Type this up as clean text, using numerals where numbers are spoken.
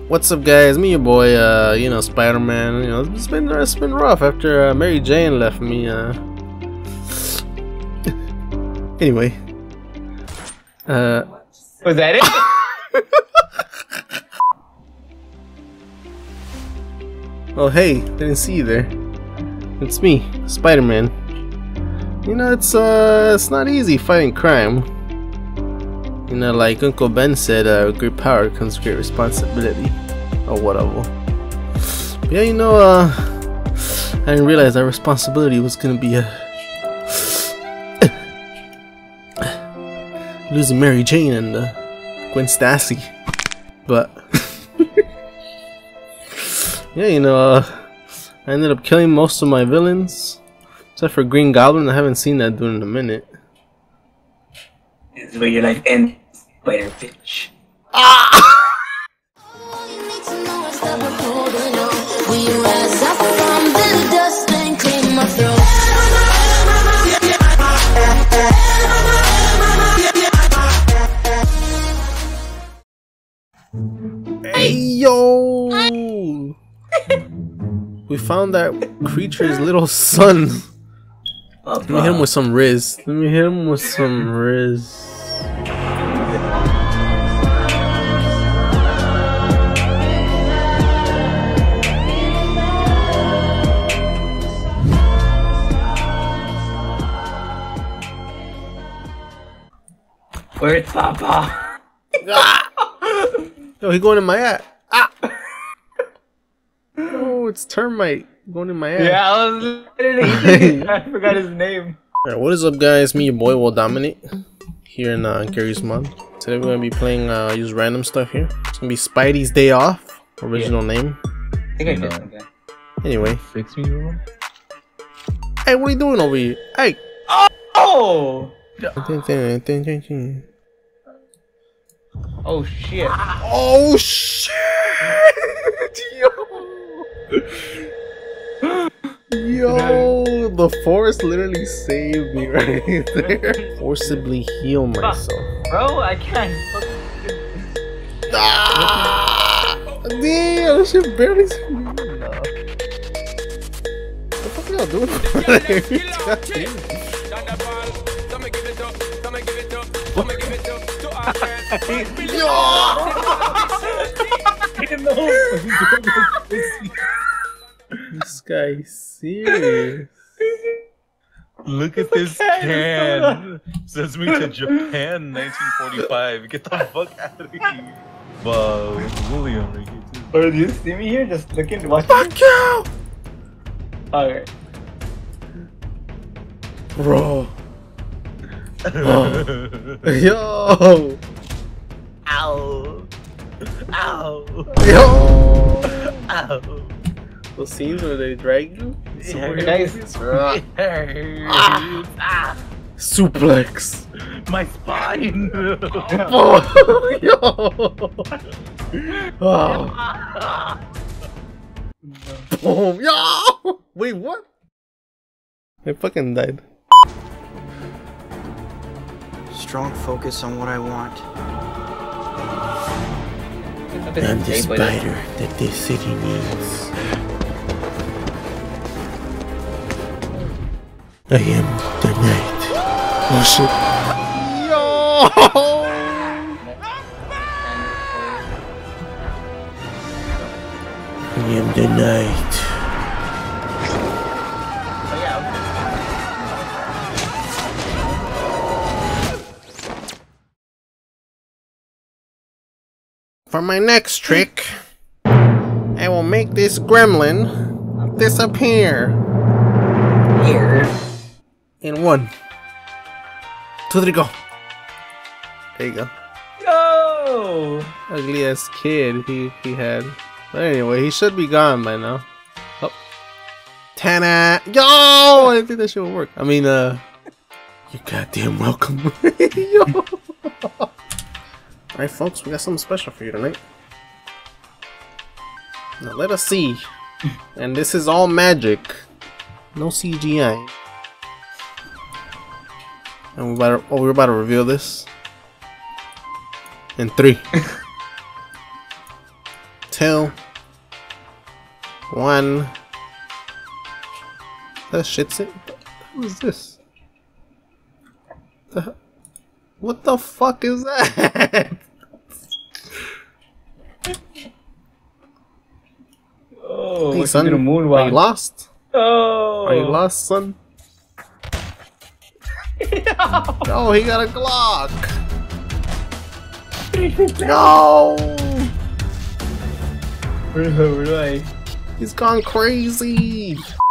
What's up, guys? Me, your boy, you know, Spider-Man. You know, it's been rough after Mary Jane left me. Anyway, was that it? Oh, hey, didn't see you there. It's me, Spider-Man. You know, it's not easy fighting crime. You know, like Uncle Ben said, with great power comes great responsibility, or whatever. But yeah, you know, I didn't realize that responsibility was gonna be losing Mary Jane and Gwen Stacy. But yeah, you know, I ended up killing most of my villains, except for Green Goblin. I haven't seen that dude in a minute. This is where you're like, and spider bitch. Hey yo! We found that creature's little son. Let me hit him with some Riz. Let me hit him with some Riz. Where's Papa? Yo, he going in my ass. Ah! Oh, it's Termite going in my ass. Yeah, I was literally I forgot his name. Alright, what is up, guys? Me, your boy, Will Dominate, here in Gary's Mod. Today we're gonna be playing use random stuff here. It's gonna be Spidey's Day Off, original name. I think I did something. Anyway. Fix me, bro. Hey, what are you doing over here? Hey! Oh! Oh shit. Oh shit! Yo, the forest literally saved me right there. Forcibly heal myself. Bro, I can't. Ah! Damn, this shit barely saved me. What the fuck are y'all doing? God damn. Yo! This guy's serious. Look at this can. Sends me to Japan 1945. Get the fuck out of here. William right here too. Bro, do you see me here? Just looking, watching. Fuck you! Alright. Bro. Oh. Yo! Ow. Ow. Yo! Ow. Those scenes where they drag you? Nice. Suplex! My spine. Oh, yo! Oh. Boom! Yo! Wait, what? I fucking died. Strong focus on what I want. I'm the spider that this city needs. I am the night. Oh shit. Yo! I am the night. For my next trick, I will make this gremlin disappear. Here. In 1, 2, 3, go. There you go. Go! Ugly ass kid he had. But anyway, he should be gone by now. Oh. Tana! Yo! I think that shit will work. I mean, you're goddamn welcome. Yo! Alright, folks, we got something special for you tonight. Now let us see. And this is all magic. No CGI. And we're about to reveal this in 3, 2, 2, 1. That shit's it. Who is this? What the fuck is that? Oh, Hey, what's son, gonna are you moonwalk? lost? Oh, Are you lost, son? No, he got a Glock! No! Where do I? He's gone crazy!